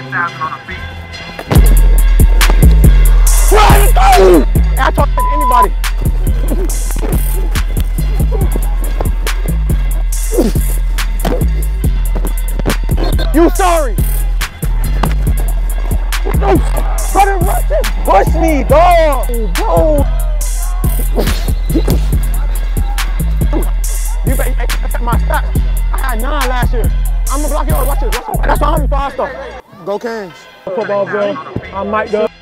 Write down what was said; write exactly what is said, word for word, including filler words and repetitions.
ten thousand on the feet. Let's go! I talk to anybody. You sorry? No, brother, rush push me, dog. Bro. You better accept my stats. I had nine last year. I'm gonna block you. Watch this. Watch this. That's why I'm five star. Go Canes. Footballville. I'm Mike Dub.